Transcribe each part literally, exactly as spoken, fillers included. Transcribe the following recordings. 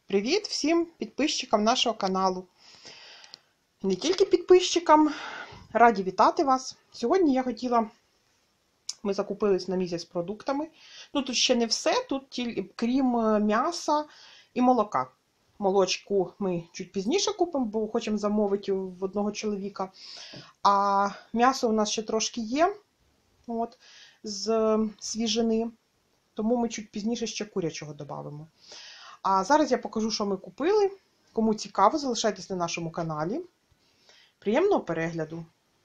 Привіт всім підписчикам нашого каналу. Не тільки підписчикам, раді вітати вас. Сьогодні я хотіла, ми закупились на місяць продуктами. Ну, тут ще не все, тут тільки, крім м'яса і молока. Молочку ми чуть пізніше купимо, бо хочемо замовити в одного чоловіка. А м'ясо у нас ще трошки є, от, з свіжини. Тому ми чуть пізніше ще курячого додамо. А зараз я покажу, що ми купили. Кому цікаво, залишайтесь на нашому каналі. Приємного перегляду.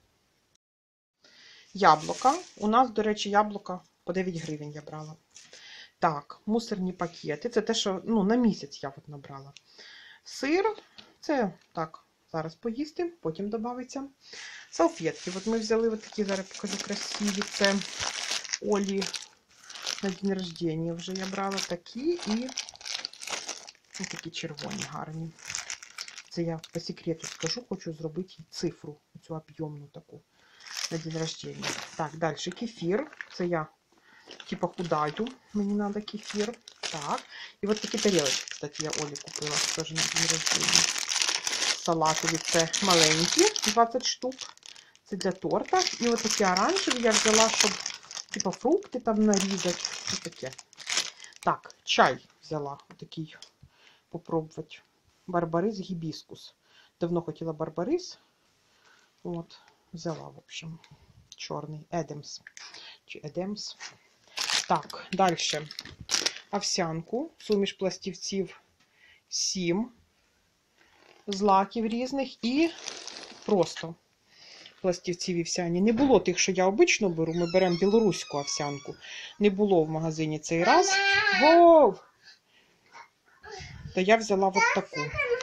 Яблука. У нас, до речі, яблука по дев'ять гривень я брала. Так, мусорні пакети. Це те, що ну, на місяць я от набрала. Сир. Це так, зараз поїсти, потім додається. Салфетки. От ми взяли от такі, зараз покажу красиві. Це Олі на день рождення вже я брала такі і ось такі червоні, гарні. Це я по секрету скажу, хочу зробити цифру, цю об'ємну таку, на день рождения. Так, далі кефір. Це я, типа, худаю, мені треба кефір. Так, і от такі тарілочки, кстати, я Олі купила, теж на день рождения. Салатові, це маленькі, двадцять штук. Це для торта. І от такі оранжеві я взяла, щоб, типа, фрукти там нарізати. Ось таке. Так, чай взяла, отакий. Попробувати. Барбарис гібіскус. Давно хотіла барбарис. От, взяла, в общем, чорний. Едемс. Чи Едемс. Так, далі. Овсянку. Суміш пластівців сім. Злаків різних. І просто пластівці вівсяні. Не було тих, що я обично беру. Ми беремо білоруську овсянку. Не було в магазині цей раз. Вов! То я взяла от таку.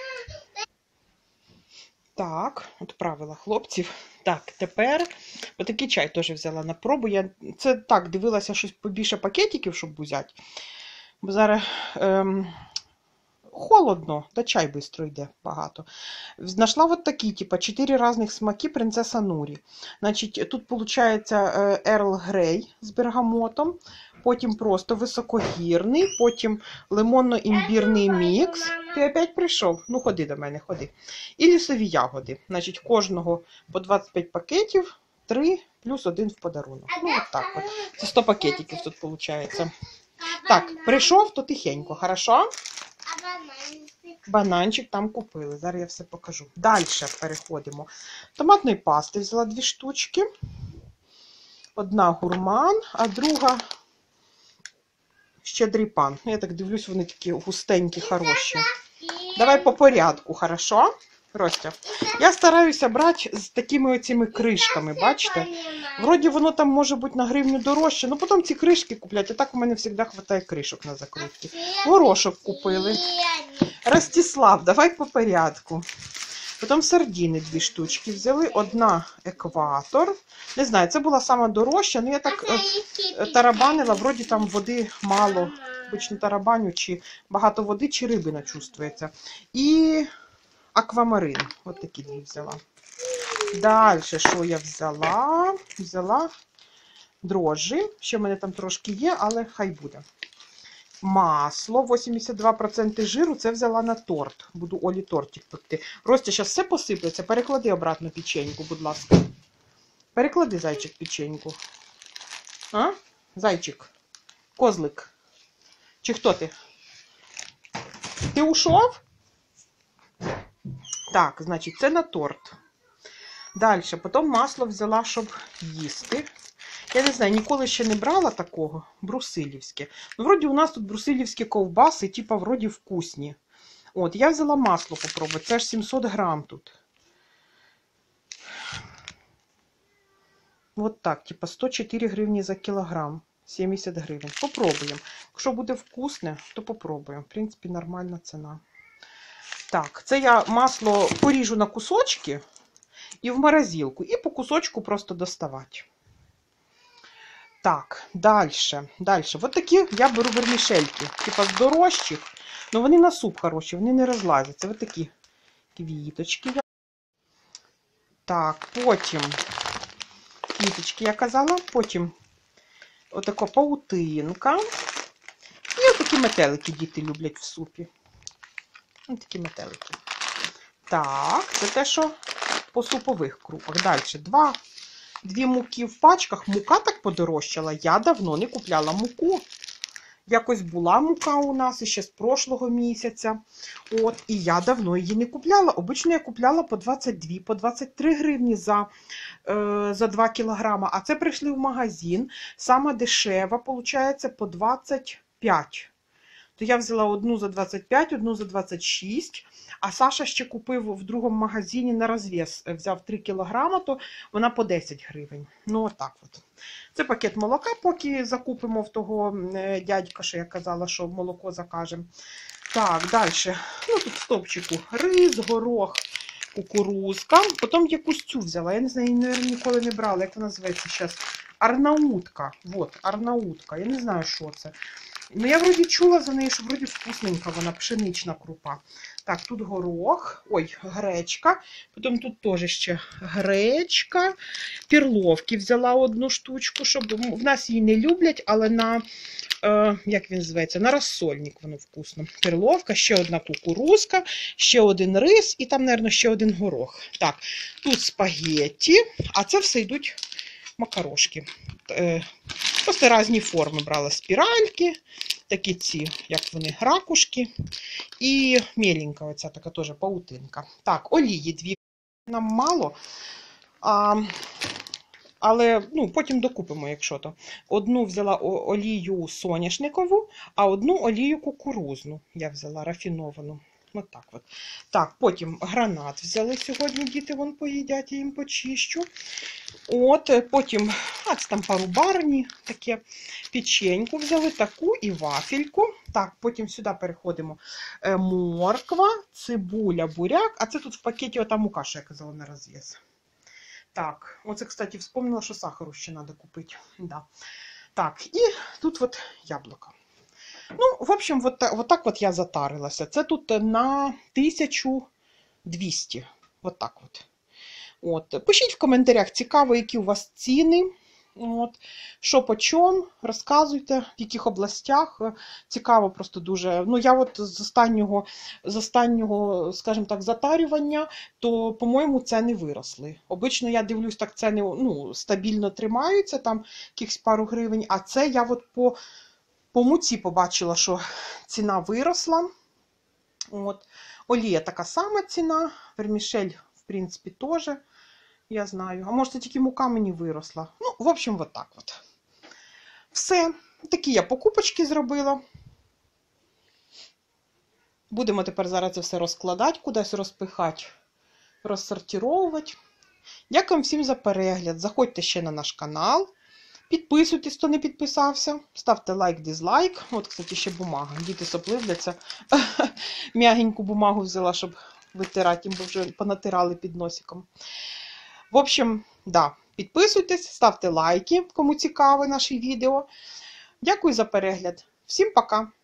Так, відправила хлопців. Так, тепер отакий чай теж взяла на пробу. Я це так, дивилася щось побільше пакетиків, щоб взяти. Бо зараз ем, холодно, та чай швидко йде багато. Знайшла от такі, типа, чотири різних смаки принцеса Нурі. Значить, тут, виходить, Ерл Грей з бергамотом. Потім просто високогірний, потім лимонно-імбірний мікс. Ти опять прийшов? Ну, ходи до мене, ходи. І лісові ягоди. Значить, кожного по двадцять п'ять пакетів, три плюс один в подарунок. Ну, от так от. Це сто пакетиків тут виходить. Так, прийшов, то тихенько, хорошо? Бананчик там купили. Зараз я все покажу. Далі переходимо. Томатної пасти взяла дві штучки. Одна гурман, а друга щедрий пан. Я так дивлюсь, вони такі густенькі, хороші. Давай по порядку, хорошо? Ростя. Я стараюся брати з такими оціми кришками, бачите? Вроді воно там може бути на гривню дорожче, але потім ці кришки куплять. А так у мене завжди вистачає кришок на закрутки. Горошок купили. Ростислав, давай по порядку. Потім сардини дві штучки взяли. Одна екватор. Не знаю, це була сама дорожча, але я так е, тарабанила, вроді там води мало. Обично тарабаню, чи багато води, чи риби начувствується. І аквамарин. Ось такі дві взяла. Далі, що я взяла? Взяла дрожжі. Ще в мене там трошки є, але хай буде. Масло, вісімдесят два відсотки жиру, це взяла на торт. Буду Олі тортик пекти. Ростя, зараз все посиплеться. Переклади обратно печеньку, будь ласка. Переклади, зайчик, печеньку. А? Зайчик. Козлик. Чи хто ти? Ти ушов? Так, значить, це на торт. Далі, потім масло взяла, щоб їсти. Я не знаю, ніколи ще не брала такого. Брусилівське. Ну, вроді у нас тут брусилівські ковбаси, типа, вроді вкусні. От, я взяла масло попробувати. Це ж сімсот грам тут. От так, типа, сто чотири гривні за кілограм. сімдесят гривень. Попробуємо. Якщо буде вкусне, то попробуємо. В принципі, нормальна ціна. Так, це я масло поріжу на кусочки і в морозилку. І по кусочку просто доставати. Так, далі. Далі. Ось такі я беру вермішельки. Типа з дорожчих. Але вони на суп хороші, вони не розлазяться. Ось такі квіточки. Так, потім квіточки я казала. Потім отака паутинка. І отакі метелики діти люблять в супі. Ось такі метелики. Так, це те, що по супових крупах. Далі. Два, дві муки в пачках. Мука так подорожчала. Я давно не купляла муку. Якось була мука у нас ще з прошлого місяця. От, і я давно її не купляла. Обично я купляла по двадцять дві, по двадцять три гривні за, е, за два кілограма. А це прийшли в магазин. Сама дешева, виходить, по двадцять п'ять. То я взяла одну за двадцять п'ять, одну за двадцять шість. А Саша ще купив в другому магазині на розв'яз. Взяв три кілограми, то вона по десять гривень. Ну, отак от. Це пакет молока, поки закупимо в того дядька, що я казала, що молоко закажемо. Так, далі. Ну, тут в стовпчику рис, горох, кукурузка. Потім якусь цю взяла. Я не знаю, її, мабуть, ніколи не брала. Як вона називається зараз? Арнаутка. Вот, арнаутка. Я не знаю, що це. Ну, я вроді чула за неї, що вроді вкусненька вона, пшенична крупа. Так, тут горох, ой, гречка. Потім тут теж ще гречка. Перловки взяла одну штучку, щоб в нас її не люблять, але на, е, як він називається, на розсольник воно вкусно. Перловка, ще одна кукурузка, ще один рис і там, мабуть, ще один горох. Так, тут спагетті, а це все йдуть макарошки. Е, Просто різні форми брала. Спіральки, такі ці, як вони, ракушки. І меленька оця така теж паутинка. Так, олії дві. Нам мало. А, але ну, потім докупимо, якщо то. Одну взяла олію соняшникову, а одну олію кукурузну. Я взяла рафіновану. От так от. Так, потім гранат взяли сьогодні, діти вон поїдять, я їм почищу. От, потім, а це там пару барні, таке, печеньку взяли, таку і вафельку. Так, потім сюди переходимо. Морква, цибуля, буряк, а це тут в пакеті ота мука, що я казала, на розв'яз. Так, оце, кстати, вспомнила, що сахару ще треба купити. Да. Так, і тут от яблука. Ну, в общем, вот так, вот так вот я затарилася. Це тут на тисячу двісті. Вот так от. От. Пишіть в коментарях, цікаво, які у вас ціни. От. Що по чому, розказуйте, в яких областях. Цікаво просто дуже. Ну, я от з останнього, з останнього, скажімо так, затарювання, то, по-моєму, ціни виросли. Обично я дивлюсь, так ціни ну, стабільно тримаються, там якихось пару гривень, а це я от по... По муці побачила, що ціна виросла. От. Олія така сама ціна. Вермішель, в принципі, теж, я знаю. А може, це тільки мука мені виросла. Ну, в общем, от так от. Все. Такі я покупочки зробила. Будемо тепер зараз це все розкладати, кудись розпихати, розсортировувати. Дякую всім за перегляд. Заходьте ще на наш канал. Підписуйтесь, хто не підписався. Ставте лайк, дизлайк. От, кстати, ще бумага. Діти сопливляться. М'ягеньку бумагу взяла, щоб витирати, бо вже понатирали під носиком. В общем, да, підписуйтесь, ставте лайки, кому цікаве наше відео. Дякую за перегляд. Всім пока!